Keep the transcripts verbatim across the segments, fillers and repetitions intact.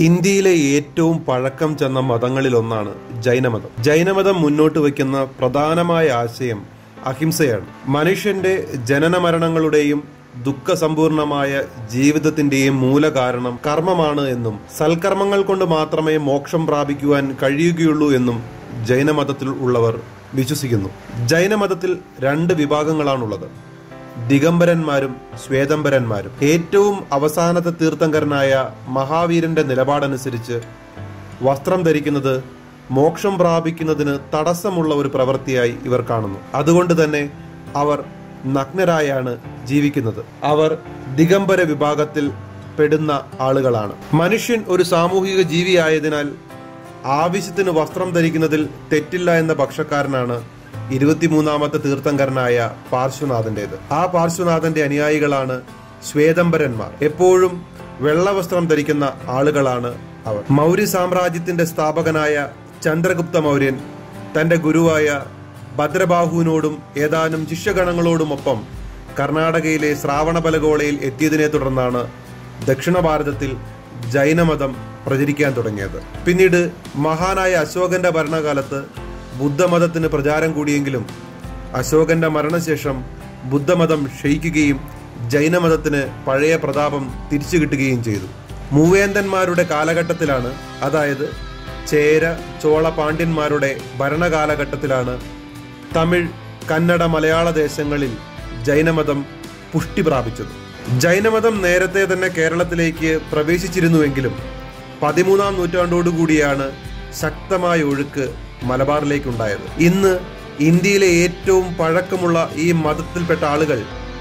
ഇന്ത്യയിലെ ഏറ്റവും പഴക്കം ചെന്ന മതങ്ങളിലൊന്നാണ് ജൈനമതം. ജൈനമതം മുന്നോട്ട് വയ്ക്കുന്ന പ്രധാനമായ ആശയം അഹിംസയാണ്. മനുഷ്യന്റെ ജനന മരണങ്ങളുടെയും ദുഃഖസമ്പൂർണമായ ജീവിതത്തിന്റെയും മൂലകാരണം കർമ്മമാണ് എന്നും സൽക്കർമ്മങ്ങൾ കൊണ്ട് മാത്രമേ മോക്ഷം പ്രാപിക്കുവാൻ കഴിയുകയുള്ളൂ എന്നും ജൈനമതത്തിൽ ഉള്ളവർ വിശ്വസിക്കുന്നു. ജൈനമതത്തിൽ രണ്ട് വിഭാഗങ്ങളാണുള്ളത്: ദിഗംബരന്മാരും ശ്വേതംബരന്മാരും. ഏറ്റവും അവസാനത്തെ തീർത്ഥങ്കരനായ മഹാവീരന്റെ നിലപാടനുസരിച്ച് വസ്ത്രം ധരിക്കുന്നത് മോക്ഷം പ്രാപിക്കുന്നതിന് തടസ്സമുള്ള ഒരു പ്രവൃത്തിയായി ഇവർ കാണുന്നു. അതുകൊണ്ട് തന്നെ അവർ നഗ്നരായാണ് ജീവിക്കുന്നത്. അവർ ദിഗംബര വിഭാഗത്തിൽ പെടുന്ന ആളുകളാണ്. മനുഷ്യൻ ഒരു സാമൂഹിക ജീവിയായതിനാൽ ആവശ്യത്തിന് വസ്ത്രം ധരിക്കുന്നതിൽ തെറ്റില്ല എന്ന പക്ഷക്കാരനാണ് ഇരുപത്തിമൂന്നാമത്തെ തീർത്ഥങ്കരനായ പാർശ്വനാഥന്റേത്. ആ പാർശ്വനാഥന്റെ അനുയായികളാണ് ശ്വേതംബരന്മാർ. എപ്പോഴും വെള്ളവസ്ത്രം ധരിക്കുന്ന ആളുകളാണ് അവർ. മൗര്യ സാമ്രാജ്യത്തിന്റെ സ്ഥാപകനായ ചന്ദ്രഗുപ്ത മൗര്യൻ തന്റെ ഗുരുവായ ഭദ്രബാഹുവിനോടും ഏതാനും ശിഷ്യഗണങ്ങളോടുമൊപ്പം കർണാടകയിലെ ശ്രാവണബലഗോളയിൽ എത്തിയതിനെ തുടർന്നാണ് ദക്ഷിണ ഭാരതത്തിൽ ജൈനമതം പ്രചരിക്കാൻ തുടങ്ങിയത്. പിന്നീട് മഹാനായ അശോകന്റെ ഭരണകാലത്ത് ബുദ്ധമതത്തിന് പ്രചാരം കൂടിയെങ്കിലും അശോകന്റെ മരണശേഷം ബുദ്ധമതം ക്ഷയിക്കുകയും ജൈനമതത്തിന് പഴയ പ്രതാപം തിരിച്ചു കിട്ടുകയും ചെയ്തു. മൂവേന്തന്മാരുടെ കാലഘട്ടത്തിലാണ്, അതായത് ചേര ചോള പാണ്ഡ്യന്മാരുടെ ഭരണകാലഘട്ടത്തിലാണ് തമിഴ് കന്നഡ മലയാള ദേശങ്ങളിൽ ജൈനമതം പുഷ്ടി പ്രാപിച്ചത്. ജൈനമതം നേരത്തെ തന്നെ കേരളത്തിലേക്ക് പ്രവേശിച്ചിരുന്നുവെങ്കിലും പതിമൂന്നാം നൂറ്റാണ്ടോടുകൂടിയാണ് ശക്തമായ ഒഴുക്ക് മലബാറിലേക്കുണ്ടായത്. ഇന്ന് ഇന്ത്യയിലെ ഏറ്റവും പഴക്കമുള്ള ഈ മതത്തിൽപ്പെട്ട ആളുകൾ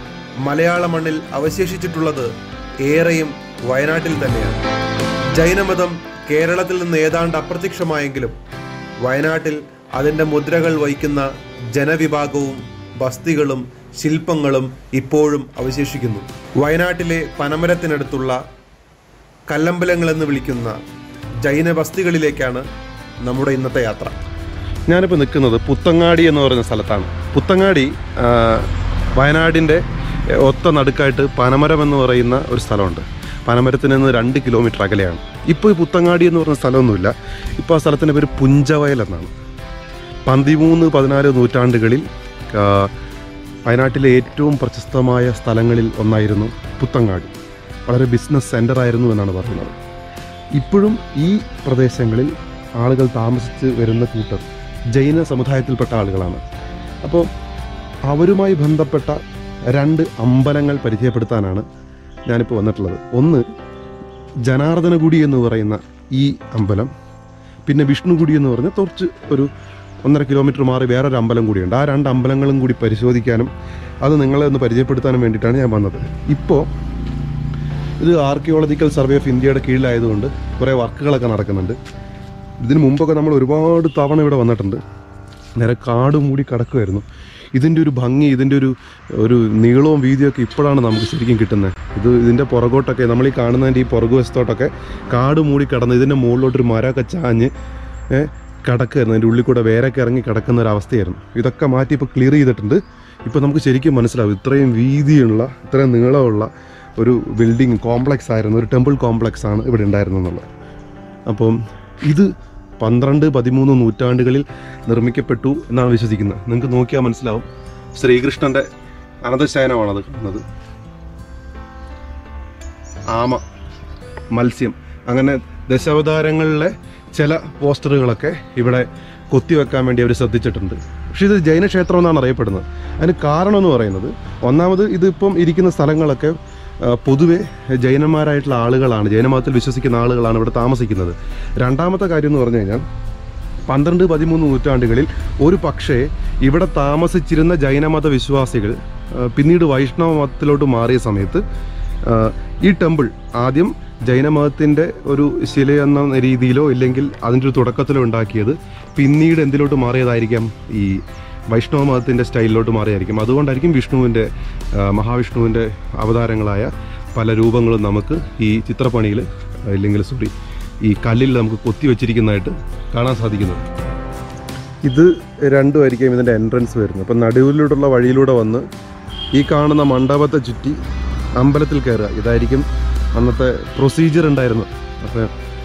മലയാള മണ്ണിൽ അവശേഷിച്ചിട്ടുള്ളത് ഏറെയും വയനാട്ടിൽ തന്നെയാണ്. ജൈനമതം കേരളത്തിൽ നിന്ന് ഏതാണ്ട് അപ്രത്യക്ഷമായെങ്കിലും വയനാട്ടിൽ അതിൻ്റെ മുദ്രകൾ വഹിക്കുന്ന ജനവിഭാഗവും ബസ്തികളും ശില്പങ്ങളും ഇപ്പോഴും അവശേഷിക്കുന്നു. വയനാട്ടിലെ പനമരത്തിനടുത്തുള്ള കല്ലമ്പലങ്ങൾ എന്ന് വിളിക്കുന്ന ജൈന ബസ്തികളിലേക്കാണ് നമ്മുടെ ഇന്നത്തെ യാത്ര. ഞാനിപ്പോൾ നിൽക്കുന്നത് പുത്തങ്ങാടി എന്ന് പറയുന്ന സ്ഥലത്താണ്. പുത്തങ്ങാടി വയനാടിൻ്റെ ഒത്ത നടുക്കായിട്ട് പനമരം എന്ന് പറയുന്ന ഒരു സ്ഥലമുണ്ട്. പനമരത്തിൽ നിന്ന് രണ്ട് കിലോമീറ്റർ അകലെയാണ്. ഇപ്പോൾ ഈ പുത്തങ്ങാടി എന്ന് പറയുന്ന സ്ഥലമൊന്നുമില്ല. ഇപ്പോൾ ആ സ്ഥലത്തിൻ്റെ പേര് പുഞ്ചവയൽ എന്നാണ്. പതിമൂന്ന് പതിനാല് നൂറ്റാണ്ടുകളിൽ വയനാട്ടിലെ ഏറ്റവും പ്രശസ്തമായ സ്ഥലങ്ങളിൽ ഒന്നായിരുന്നു പുത്തങ്ങാടി. വളരെ ബിസിനസ് സെൻ്റർ ആയിരുന്നു എന്നാണ് പറയുന്നത്. ഇപ്പോഴും ഈ പ്രദേശങ്ങളിൽ ആളുകൾ താമസിച്ച് വരുന്ന കൂട്ടർ ജൈന സമുദായത്തിൽപ്പെട്ട ആളുകളാണ്. അപ്പോൾ അവരുമായി ബന്ധപ്പെട്ട രണ്ട് അമ്പലങ്ങൾ പരിചയപ്പെടുത്താനാണ് ഞാനിപ്പോൾ വന്നിട്ടുള്ളത്. ഒന്ന് ജനാർദ്ദനഗുടി എന്ന് പറയുന്ന ഈ അമ്പലം, പിന്നെ വിഷ്ണുഗുടി എന്ന് പറഞ്ഞ കുറച്ച് ഒരു ഒന്നര കിലോമീറ്റർ മാറി വേറൊരു അമ്പലം കൂടിയുണ്ട്. ആ രണ്ട് അമ്പലങ്ങളും കൂടി പരിശോധിക്കാനും അത് നിങ്ങളെ ഒന്ന് പരിചയപ്പെടുത്താനും വേണ്ടിയിട്ടാണ് ഞാൻ വന്നത്. ഇപ്പോൾ ഇത് ആർക്കിയോളജിക്കൽ സർവേ ഓഫ് ഇന്ത്യയുടെ കീഴിലായതുകൊണ്ട് കുറേ വർക്കുകളൊക്കെ നടക്കുന്നുണ്ട്. ഇതിന് മുമ്പൊക്കെ നമ്മൾ ഒരുപാട് തവണ ഇവിടെ വന്നിട്ടുണ്ട്. നേരെ കാട് മൂടി കിടക്കുമായിരുന്നു. ഇതിൻ്റെ ഒരു ഭംഗി, ഇതിൻ്റെ ഒരു ഒരു നീളവും വീതിയൊക്കെ ഇപ്പോഴാണ് നമുക്ക് ശരിക്കും കിട്ടുന്നത്. ഇത് ഇതിൻ്റെ പുറകോട്ടൊക്കെ നമ്മൾ ഈ കാണുന്നതിൻ്റെ ഈ പുറകുവശത്തോട്ടൊക്കെ കാട് മൂടി കിടന്ന് ഇതിൻ്റെ മുകളിലോട്ടൊരു മരമൊക്കെ ചാഞ്ഞ് കിടക്കുമായിരുന്നു. അതിൻ്റെ ഉള്ളിൽ കൂടെ വേരൊക്കെ ഇറങ്ങി കിടക്കുന്ന ഒരു അവസ്ഥയായിരുന്നു. ഇതൊക്കെ മാറ്റി ഇപ്പോൾ ക്ലിയർ ചെയ്തിട്ടുണ്ട്. ഇപ്പോൾ നമുക്ക് ശരിക്കും മനസ്സിലാവും ഇത്രയും വീതിയുള്ള ഇത്രയും നീളമുള്ള ഒരു ബിൽഡിംഗ് കോംപ്ലക്സ് ആയിരുന്നു, ഒരു ടെമ്പിൾ കോംപ്ലക്സ് ആണ് ഇവിടെ ഉണ്ടായിരുന്നെന്നുള്ളത്. അപ്പം ഇത് പന്ത്രണ്ട് പതിമൂന്ന് നൂറ്റാണ്ടുകളിൽ നിർമ്മിക്കപ്പെട്ടു എന്നാണ് വിശ്വസിക്കുന്നത്. നിങ്ങൾക്ക് നോക്കിയാൽ മനസ്സിലാവും. ശ്രീകൃഷ്ണൻ്റെ അനന്തശയനമാണത് കാണുന്നത്. ആമ, മത്സ്യം, അങ്ങനെ ദശാവതാരങ്ങളിലെ ചില പോസ്റ്ററുകളൊക്കെ ഇവിടെ കൊത്തിവെക്കാൻ വേണ്ടി അവർ ശ്രദ്ധിച്ചിട്ടുണ്ട്. പക്ഷേ ഇത് ജൈനക്ഷേത്രം എന്നാണ് അറിയപ്പെടുന്നത്. അതിന് കാരണം എന്ന് പറയുന്നത്, ഒന്നാമത് ഇതിപ്പം ഇരിക്കുന്ന സ്ഥലങ്ങളൊക്കെ പൊതുവെ ജൈനന്മാരായിട്ടുള്ള ആളുകളാണ്, ജൈനമതത്തിൽ വിശ്വസിക്കുന്ന ആളുകളാണ് ഇവിടെ താമസിക്കുന്നത്. രണ്ടാമത്തെ കാര്യം എന്ന് പറഞ്ഞു കഴിഞ്ഞാൽ പന്ത്രണ്ട് പതിമൂന്ന് നൂറ്റാണ്ടുകളിൽ ഒരു പക്ഷേ ഇവിടെ താമസിച്ചിരുന്ന ജൈനമത വിശ്വാസികൾ പിന്നീട് വൈഷ്ണവ മതത്തിലോട്ട് മാറിയ സമയത്ത് ഈ ടെമ്പിൾ ആദ്യം ജൈനമതത്തിൻ്റെ ഒരു ശിലയെന്ന രീതിയിലോ ഇല്ലെങ്കിൽ അതിൻ്റെ ഒരു തുടക്കത്തിലോ ഉണ്ടാക്കിയത് പിന്നീട് എന്തിലോട്ട് മാറിയതായിരിക്കാം, ഈ വൈഷ്ണവ മതത്തിൻ്റെ സ്റ്റൈലിലോട്ട് മാറിയായിരിക്കും. അതുകൊണ്ടായിരിക്കും വിഷ്ണുവിൻ്റെ മഹാവിഷ്ണുവിൻ്റെ അവതാരങ്ങളായ പല രൂപങ്ങളും നമുക്ക് ഈ ചിത്രപ്പണിയിൽ ഇല്ലെങ്കിൽ സോറി ഈ കല്ലിൽ നമുക്ക് കൊത്തി വെച്ചിരിക്കുന്നതായിട്ട് കാണാൻ സാധിക്കുന്നത്. ഇത് രണ്ടുമായിരിക്കും ഇതിൻ്റെ എൻട്രൻസ് വരുന്നത്. അപ്പം നടുവിലൂടെയുള്ള വഴിയിലൂടെ വന്ന് ഈ കാണുന്ന മണ്ഡപത്തെ ചുറ്റി അമ്പലത്തിൽ കയറുക. ഇതായിരിക്കും അന്നത്തെ പ്രൊസീജിയർ ഉണ്ടായിരുന്നു. അപ്പോൾ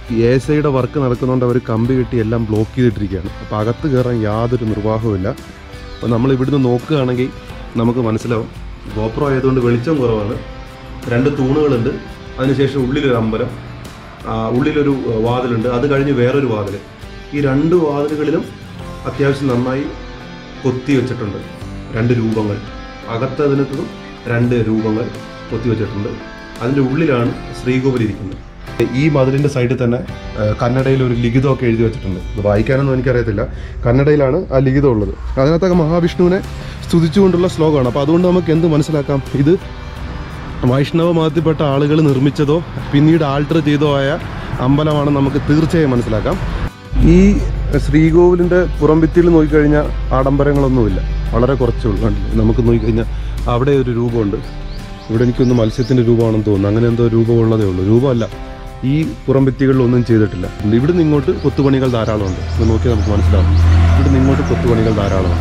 എ എസ് ഐയുടെ വർക്ക് നടക്കുന്നതുകൊണ്ട് അവർ കമ്പി കെട്ടി എല്ലാം ബ്ലോക്ക് ചെയ്തിട്ടിരിക്കുകയാണ്. അപ്പോൾ അകത്ത് കയറാൻ യാതൊരു നിർവാഹവുമില്ല. അപ്പോൾ നമ്മൾ ഇവിടുന്ന് നോക്കുകയാണെങ്കിൽ നമുക്ക് മനസ്സിലാവും. ഗോപ്രോ ആയതുകൊണ്ട് വെളിച്ചം കുറവാണ്. രണ്ട് തൂണുകളുണ്ട്, അതിനുശേഷം ഉള്ളിലൊരു അമ്പലം, ഉള്ളിലൊരു വാതിലുണ്ട്, അത് കഴിഞ്ഞ് വേറൊരു വാതിൽ. ഈ രണ്ട് വാതിലുകളിലും അത്യാവശ്യം നന്നായി കൊത്തി വെച്ചിട്ടുണ്ട് രണ്ട് രൂപങ്ങൾ. അകത്തതിനകത്തും രണ്ട് രൂപങ്ങൾ കൊത്തി വെച്ചിട്ടുണ്ട്. അതിൻ്റെ ഉള്ളിലാണ് ശ്രീകോവിൽ ഇരിക്കുന്നത്. ഈ മതിലിൻ്റെ സൈഡിൽ തന്നെ കന്നഡയിൽ ഒരു ലിഖിതമൊക്കെ എഴുതി വെച്ചിട്ടുണ്ട്. ഇത് വായിക്കാനൊന്നും എനിക്കറിയത്തില്ല. കന്നഡയിലാണ് ആ ലിഖിതം ഉള്ളത്. അതിനകത്തൊക്കെ മഹാവിഷ്ണുവിനെ സ്തുതിച്ചുകൊണ്ടുള്ള ശ്ലോകമാണ്. അപ്പോൾ അതുകൊണ്ട് നമുക്ക് എന്ത് മനസ്സിലാക്കാം? ഇത് വൈഷ്ണവ മതത്തിൽപ്പെട്ട ആളുകൾ നിർമ്മിച്ചതോ പിന്നീട് ആൾട്ടർ ചെയ്തോ ആയ അമ്പലമാണെന്ന് നമുക്ക് തീർച്ചയായും മനസ്സിലാക്കാം. ഈ ശ്രീകോവിലിൻ്റെ പുറംഭിത്തിയിൽ നോക്കിക്കഴിഞ്ഞാൽ ആഡംബരങ്ങളൊന്നുമില്ല, വളരെ കുറച്ചേ ഉള്ളൂ. നമുക്ക് നോക്കിക്കഴിഞ്ഞാൽ അവിടെ ഒരു രൂപമുണ്ട്. ഇവിടെ എനിക്കൊന്ന് മത്സ്യത്തിൻ്റെ രൂപമാണെന്ന് തോന്നുന്നു. അങ്ങനെ എന്തോ രൂപമുള്ളതേ ഉള്ളൂ. രൂപമല്ല, ഈ പുറംഭിത്തികളിലൊന്നും ചെയ്തിട്ടില്ല. ഇവിടുന്ന് ഇങ്ങോട്ട് കൊത്തുപണികൾ ധാരാളമുണ്ട്. ഇത് നോക്കി നമുക്ക് മനസ്സിലാവും. ഇവിടുന്ന് ഇങ്ങോട്ട് കൊത്തുപണികൾ ധാരാളമുണ്ട്.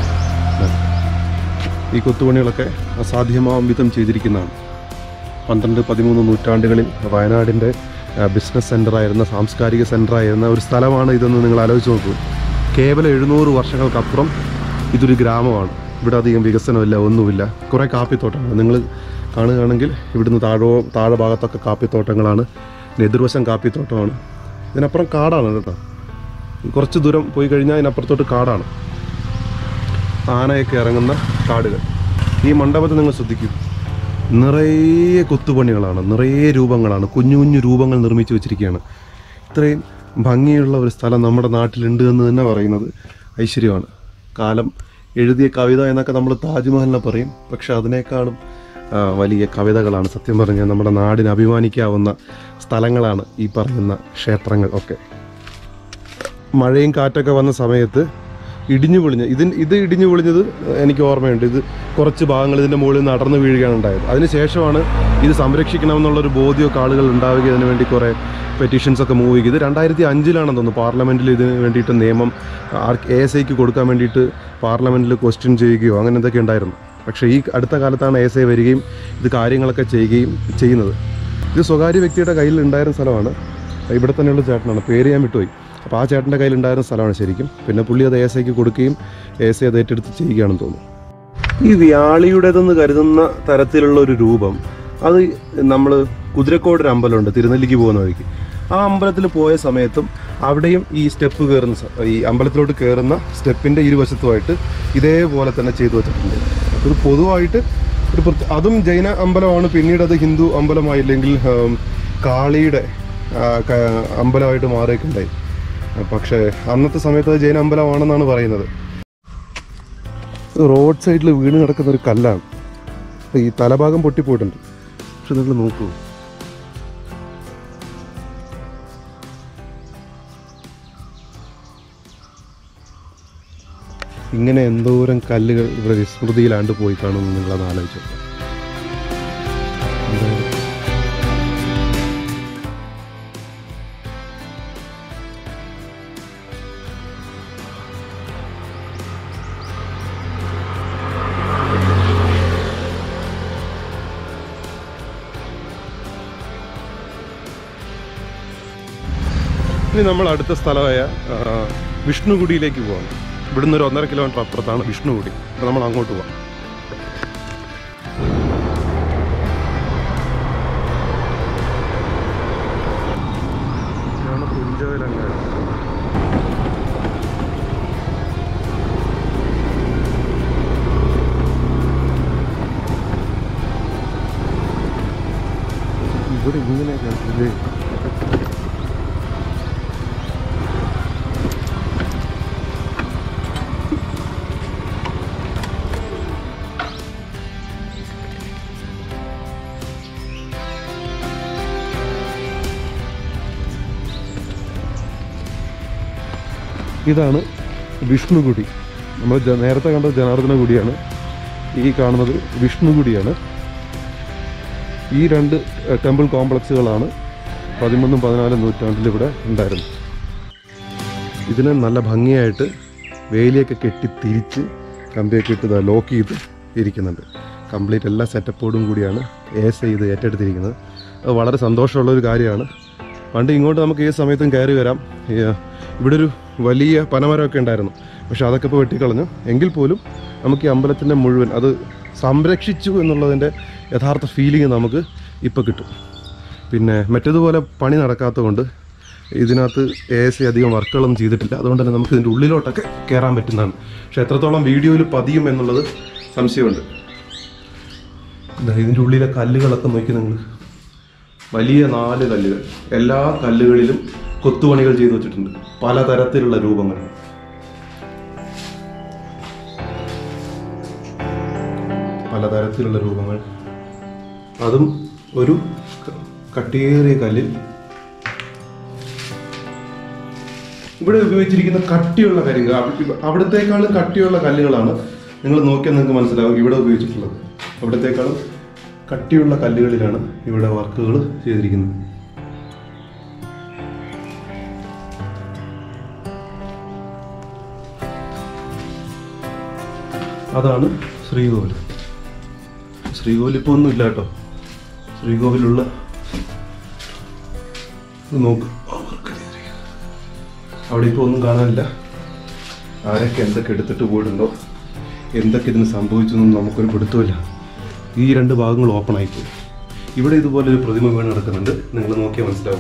ഈ കൊത്തുപണികളൊക്കെ അസാധ്യമാവും വിധം ചെയ്തിരിക്കുന്നതാണ്. പന്ത്രണ്ട് പതിമൂന്ന് നൂറ്റാണ്ടുകളിൽ വയനാടിൻ്റെ ബിസിനസ് സെൻ്ററായിരുന്ന, സാംസ്കാരിക സെൻ്ററായിരുന്ന ഒരു സ്ഥലമാണ് ഇതെന്ന് നിങ്ങൾ ആലോചിച്ച് നോക്കൂ. കേവലം എഴുന്നൂറ് വർഷങ്ങൾക്കപ്പുറം ഇതൊരു ഗ്രാമമാണ്. ഇവിടെ അധികം വികസനമില്ല, ഒന്നുമില്ല. കുറേ കാപ്പിത്തോട്ടങ്ങൾ നിങ്ങൾ കാണുകയാണെങ്കിൽ ഇവിടുന്ന് താഴോ താഴെ ഭാഗത്തൊക്കെ കാപ്പിത്തോട്ടങ്ങളാണ്. എതിർവശം കാപ്പിത്തോട്ടമാണ്. ഇതിനപ്പുറം കാടാണ് കേട്ടോ. കുറച്ച് ദൂരം പോയി കഴിഞ്ഞാൽ ഇതിനപ്പുറത്തോട്ട് കാടാണ്. ആനയൊക്കെ ഇറങ്ങുന്ന കാടുകൾ. ഈ മണ്ഡപത്തിൽ നിങ്ങൾ ശ്രദ്ധിക്കൂ, നിറയെ കൊത്തുപണികളാണ്, നിറയെ രൂപങ്ങളാണ്, കുഞ്ഞു കുഞ്ഞു രൂപങ്ങൾ നിർമ്മിച്ചു വെച്ചിരിക്കുകയാണ്. ഇത്രയും ഭംഗിയുള്ള ഒരു സ്ഥലം നമ്മുടെ നാട്ടിലുണ്ട് എന്ന് തന്നെ പറയുന്നത് ഐശ്വര്യമാണ്. കാലം എഴുതിയ കവിത എന്നൊക്കെ നമ്മൾ താജ്മഹലിനെ പറയും. പക്ഷെ അതിനേക്കാളും വലിയ കവിതകളാണ് സത്യം പറഞ്ഞാൽ നമ്മുടെ നാടിന് അഭിമാനിക്കാവുന്ന സ്ഥലങ്ങളാണ് ഈ പറയുന്ന ക്ഷേത്രങ്ങൾ ഒക്കെ. മഴയും കാറ്റൊക്കെ വന്ന സമയത്ത് ഇടിഞ്ഞു പൊളിഞ്ഞ് ഇതിന് ഇത് ഇടിഞ്ഞു പൊളിഞ്ഞത് എനിക്ക് ഓർമ്മയുണ്ട്. ഇത് കുറച്ച് ഭാഗങ്ങൾ ഇതിൻ്റെ മുകളിൽ നിന്ന് അടർന്നു വീഴുകയാണ് ഉണ്ടായത്. അതിനുശേഷമാണ് ഇത് സംരക്ഷിക്കണമെന്നുള്ളൊരു ബോധ്യമൊക്കെ ആളുകൾ ഉണ്ടാവുകയും അതിന് വേണ്ടി കുറേ പെറ്റീഷൻസൊക്കെ മൂവ് ചെയ്യുക. ഇത് രണ്ടായിരത്തി അഞ്ചിലാണെന്ന് തോന്നുന്നു പാർലമെൻറ്റിൽ ഇതിന് വേണ്ടിയിട്ട് നിയമം എ എസ് ഐക്ക് കൊടുക്കാൻ വേണ്ടിയിട്ട് പാർലമെൻറ്റിൽ ക്വസ്റ്റ്യൻ ചെയ്യുകയോ അങ്ങനെ എന്തൊക്കെ ഉണ്ടായിരുന്നു. പക്ഷേ ഈ അടുത്ത കാലത്താണ് എ എസ് ഐ വരികയും ഇത് കാര്യങ്ങളൊക്കെ ചെയ്യുകയും ചെയ്യുന്നത്. ഇത് സ്വകാര്യ വ്യക്തിയുടെ കയ്യിൽ ഉണ്ടായിരുന്ന സ്ഥലമാണ്. ഇവിടെ തന്നെയുള്ള ചേട്ടനാണ്, പേര് ഞാൻ വിട്ടുപോയി. അപ്പോൾ ആ ചേട്ടൻ്റെ കയ്യിലുണ്ടായിരുന്ന സ്ഥലമാണ് ശരിക്കും. പിന്നെ പുള്ളി അത് എ എസ് ഐക്ക് കൊടുക്കുകയും എ എസ് ഐ അത് ഏറ്റെടുത്ത് ചെയ്യുകയാണെന്ന് തോന്നുന്നു. ഈ വ്യാളിയുടേതെന്ന് കരുതുന്ന തരത്തിലുള്ള ഒരു രൂപം അത് നമ്മൾ കുതിരക്കോട് ഒരു അമ്പലമുണ്ട് തിരുനെല്ലിക്ക് പോകുന്ന വഴിക്ക്. ആ അമ്പലത്തിൽ പോയ സമയത്തും അവിടെയും ഈ സ്റ്റെപ്പ് കയറുന്ന ഈ അമ്പലത്തിലോട്ട് കയറുന്ന സ്റ്റെപ്പിൻ്റെ ഇരുവശത്തുമായിട്ട് ഇതേപോലെ തന്നെ ചെയ്തു വെച്ചിട്ടുണ്ട്. ഒരു പൊതുവായിട്ട് ഒരു അതും ജൈന അമ്പലമാണ്. പിന്നീട് അത് ഹിന്ദു അമ്പലമായില്ലെങ്കിൽ കാളിയുടെ അമ്പലമായിട്ട് മാറിയിട്ടുണ്ടായി. പക്ഷേ അന്നത്തെ സമയത്ത് അത് ജൈന അമ്പലമാണെന്നാണ് പറയുന്നത്. റോഡ് സൈഡിൽ വീണ് കിടക്കുന്ന ഒരു കല്ലാണ്. ഈ തലഭാഗം പൊട്ടിപ്പോയിട്ടുണ്ട്. പക്ഷെ നിങ്ങൾ നോക്കൂ, ഇങ്ങനെ എന്തോരം കല്ലുകൾ ഇവിടെ വിസ്മൃതിയിലാണ്ട് പോയി കാണുമെന്ന് നിങ്ങളത് ആലോചിച്ചു. ഇനി നമ്മൾ അടുത്ത സ്ഥലമായ വിഷ്ണുഗുഡിയിലേക്ക് പോകാം. ഇവിടുന്ന് ഒരു ഒന്നര കിലോമീറ്റർ അപ്പുറത്താണ് വിഷ്ണുഗുഡി. അപ്പോൾ നമ്മൾ അങ്ങോട്ട് പോകാം. ഇതാണ് പുഞ്ചോയിലങ്ങാടി. ഇവിടെ ഇങ്ങനെയൊക്കെ ഇതാണ് വിഷ്ണുഗുഡി. നമ്മൾ നേരത്തെ കണ്ടത് ജനാർദ്ദന ഗുഡിയാണ്. ഈ കാണുന്നത് വിഷ്ണുഗുഡിയാണ്. ഈ രണ്ട് ടെമ്പിൾ കോംപ്ലക്സുകളാണ് പതിമൂന്നും പതിനാലും നൂറ്റാണ്ടിൽ ഇവിടെ ഉണ്ടായിരുന്നത്. ഇതിനെ നല്ല ഭംഗിയായിട്ട് വേലിയൊക്കെ കെട്ടി തിരിച്ച് കമ്പിയൊക്കെ ഇട്ട് ലോക്ക് ചെയ്ത് ഇരിക്കുന്നുണ്ട്. കംപ്ലീറ്റ് എല്ലാ സെറ്റപ്പോടും കൂടിയാണ് എ എസ് ഐ ഇത് ഏറ്റെടുത്തിരിക്കുന്നത്. അത് വളരെ സന്തോഷമുള്ളൊരു കാര്യമാണ്. പണ്ട് ഇങ്ങോട്ട് നമുക്ക് ഈ സമയത്തും കയറി വരാം. ഇവിടെ ഒരു വലിയ പനമരമൊക്കെ ഉണ്ടായിരുന്നു, പക്ഷെ അതൊക്കെ ഇപ്പോൾ വെട്ടിക്കളഞ്ഞു. എങ്കിൽ പോലും നമുക്ക് ഈ അമ്പലത്തിൻ്റെ മുഴുവൻ അത് സംരക്ഷിച്ചു എന്നുള്ളതിൻ്റെ യഥാർത്ഥ ഫീലിംഗ് നമുക്ക് ഇപ്പോൾ കിട്ടും. പിന്നെ മറ്റേതുപോലെ പണി നടക്കാത്തതുകൊണ്ട് ഇതിനകത്ത് എ എസ് അധികം വർക്കുകളൊന്നും ചെയ്തിട്ടില്ല. അതുകൊണ്ട് തന്നെ നമുക്ക് ഇതിൻ്റെ ഉള്ളിലോട്ടൊക്കെ കയറാൻ പറ്റുന്നതാണ്. പക്ഷെ എത്രത്തോളം വീഡിയോയിൽ പതിയും എന്നുള്ളത് സംശയമുണ്ട്. ഇതിൻ്റെ ഉള്ളിലെ കല്ലുകളൊക്കെ നോക്കി നിങ്ങൾ, വലിയ നാല് കല്ലുകൾ, എല്ലാ കല്ലുകളിലും കൊത്തുപണികൾ ചെയ്തു വെച്ചിട്ടുണ്ട്, പലതരത്തിലുള്ള രൂപങ്ങൾ. പലതരത്തിലുള്ള രൂപങ്ങൾ അതും ഒരു കട്ടിയേറിയ കല്ലിൽ. ഇവിടെ ഉപയോഗിച്ചിരിക്കുന്ന കട്ടിയുള്ള കല്ലുകൾ അവിടത്തേക്കാളും കട്ടിയുള്ള കല്ലുകളാണ്. നിങ്ങൾ നോക്കിയാൽ നിങ്ങൾക്ക് മനസ്സിലാവും ഇവിടെ ഉപയോഗിച്ചിട്ടുള്ളത്. അവിടത്തേക്കാളും കട്ടിയുള്ള കല്ലുകളിലാണ് ഇവിടെ വർക്കുകൾ ചെയ്തിരിക്കുന്നത്. അതാണ് ശ്രീകോവിൽ. ശ്രീകോവിൽ ഇപ്പോൾ ഒന്നും ഇല്ല കേട്ടോ. ശ്രീകോവിലുള്ള നോക്ക്, അവിടെ ഇപ്പോൾ ഒന്നും കാണാനില്ല. ആരൊക്കെ എന്തൊക്കെ എടുത്തിട്ട് പോയിട്ടുണ്ടോ, എന്തൊക്കെ ഇതിന് സംഭവിച്ചെന്നും നമുക്കൊരു പിടുത്തമില്ല. ഈ രണ്ട് ഭാഗങ്ങൾ ഓപ്പൺ ആയിപ്പോയി. ഇവിടെ ഇതുപോലെ ഒരു പ്രതിമ വീണ് കിടക്കുന്നുണ്ട്, നിങ്ങൾ നോക്കിയാൽ മനസ്സിലാവും.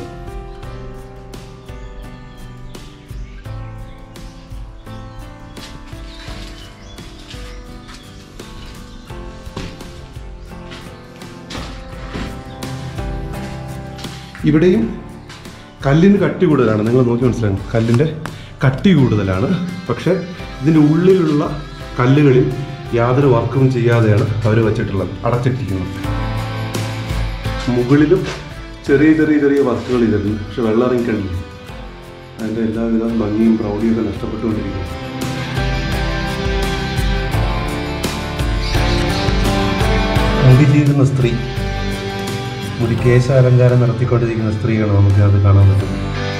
ഇവിടെയും കല്ലിന് കട്ടി കൂടുതലാണ്, നിങ്ങൾ നോക്കി മനസ്സിലാവും. കല്ലിൻ്റെ കട്ടി കൂടുതലാണ്, പക്ഷെ ഇതിൻ്റെ ഉള്ളിലുള്ള കല്ലുകളിൽ യാതൊരു വർക്കും ചെയ്യാതെയാണ് അവർ വെച്ചിട്ടുള്ളത്, അടച്ചിട്ടിരിക്കുന്നത്. മുകളിലും ചെറിയ ചെറിയ ചെറിയ വർക്കുകൾ ചെയ്തിട്ടുണ്ട്, പക്ഷെ വെള്ളം ഇറങ്ങിക്കഴിഞ്ഞു അതിൻ്റെ എല്ലാവിധ ഭംഗിയും പ്രൗഢിയും ഒക്കെ നഷ്ടപ്പെട്ടുകൊണ്ടിരിക്കുന്നു. മുടി ചെയ്യുന്ന സ്ത്രീ, മുടി കേശ അലങ്കാരം നടത്തിക്കൊണ്ടിരിക്കുന്ന സ്ത്രീയാണ് നമുക്ക് അത് കാണാൻ പറ്റുന്നത്.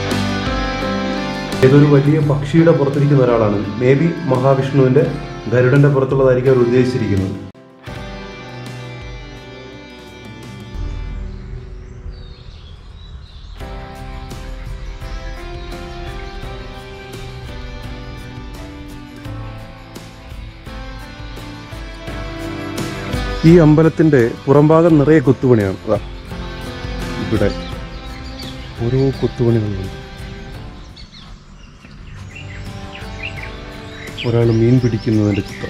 ഏതൊരു വലിയ പക്ഷിയുടെ പുറത്തിരിക്കുന്ന ഒരാളാണ്. മേ ബി മഹാവിഷ്ണുവിൻ്റെ ഗരുഡന്റെ പുറത്തുള്ളതായിരിക്കും അവർ ഉദ്ദേശിച്ചിരിക്കുന്നത്. ഈ അമ്പലത്തിന്റെ പുറംഭാഗം നിറയെ കൊത്തുപണിയാണ്. അതാ ഇവിടെ ഓരോ കൊത്തുപണികളുണ്ട്. ഒരാൾ മീൻ പിടിക്കുന്നതിൻ്റെ ചിത്രം,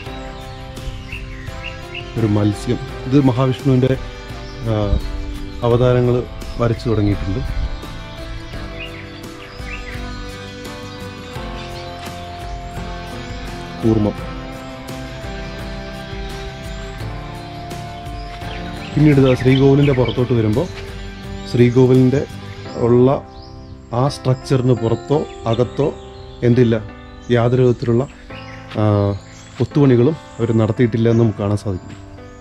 ഒരു മത്സ്യം. ഇത് മഹാവിഷ്ണുവിൻ്റെ അവതാരങ്ങൾ വരച്ചു തുടങ്ങിയിട്ടുണ്ട്. കൂർമ്മം. പിന്നീട് ശ്രീകോവിലിൻ്റെ പുറത്തോട്ട് വരുമ്പോൾ ശ്രീകോവിലിൻ്റെ ഉള്ള ആ സ്ട്രക്ചറിന് പുറത്തോ അകത്തോ എന്തില്ല, യാതൊരു വിധത്തിലുള്ള കൊത്തുപണികളും അവർ നടത്തിയിട്ടില്ല എന്ന് നമുക്ക് കാണാൻ സാധിക്കും.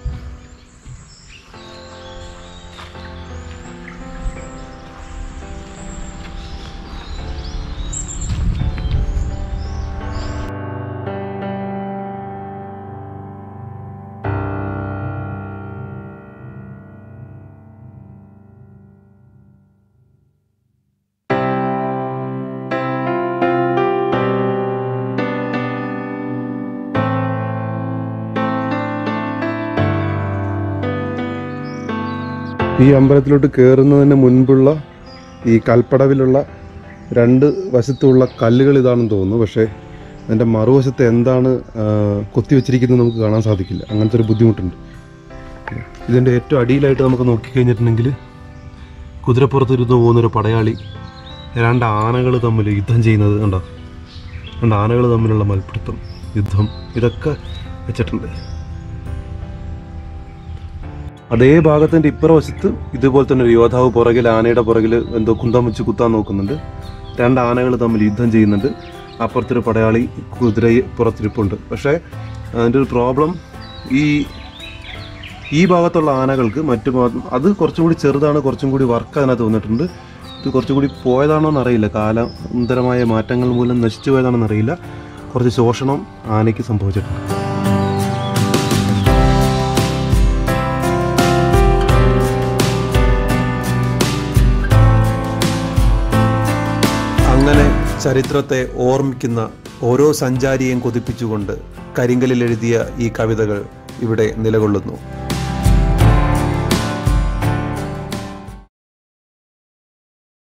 ഈ അമ്പലത്തിലോട്ട് കയറുന്നതിന് മുൻപുള്ള ഈ കൽപ്പടവിലുള്ള രണ്ട് വശത്തുള്ള കല്ലുകൾ ഇതാണെന്ന് തോന്നുന്നു. പക്ഷേ അതിൻ്റെ മറുവശത്ത് എന്താണ് കൊത്തിവെച്ചിരിക്കുന്നത് നമുക്ക് കാണാൻ സാധിക്കില്ല. അങ്ങനത്തെ ഒരു ബുദ്ധിമുട്ടുണ്ട്. ഇതിൻ്റെ ഏറ്റവും അടിയിലായിട്ട് നമുക്ക് നോക്കിക്കഴിഞ്ഞിട്ടുണ്ടെങ്കിൽ കുതിരപ്പുറത്തിരുന്ന് പോകുന്നൊരു പടയാളി രണ്ട് ആനകൾ തമ്മിൽ യുദ്ധം ചെയ്യുന്നത് കണ്ടോ. രണ്ട് ആനകൾ തമ്മിലുള്ള മൽപ്പിടുത്തം, യുദ്ധം, ഇതൊക്കെ വെച്ചിട്ടുണ്ട്. അതേ ഭാഗത്തിൻ്റെ ഇപ്പുറവശത്ത് ഇതുപോലെ തന്നെ ഒരു യോദ്ധാവ് പുറകിൽ, ആനയുടെ പുറകിൽ എന്തോ കുന്തം വെച്ച് കുത്താൻ നോക്കുന്നുണ്ട്. രണ്ട് ആനകൾ തമ്മിൽ യുദ്ധം ചെയ്യുന്നുണ്ട്. അപ്പുറത്തൊരു പടയാളി കുതിര പുറത്തിരിപ്പുണ്ട്. പക്ഷേ അതിൻ്റെ ഒരു പ്രോബ്ലം, ഈ ഈ ഭാഗത്തുള്ള ആനകൾക്ക് മറ്റു അത് കുറച്ചും കൂടി ചെറുതാണ്, കുറച്ചും കൂടി വർക്ക് അതിനകത്ത് വന്നിട്ടുണ്ട്. ഇത് കുറച്ചും കൂടി പോയതാണോ എന്നറിയില്ല, കാലാന്തരമായ മാറ്റങ്ങൾ മൂലം നശിച്ചു പോയതാണെന്ന് അറിയില്ല. കുറച്ച് ശോഷണം ആനയ്ക്ക് സംഭവിച്ചിട്ടുണ്ട്. അങ്ങനെ ചരിത്രത്തെ ഓർമ്മിക്കുന്ന ഓരോ സഞ്ചാരിയെയും കൊതിപ്പിച്ചുകൊണ്ട് കരിങ്കല്ലിൽ എഴുതിയ ഈ കവിതകൾ ഇവിടെ നിലകൊള്ളുന്നു.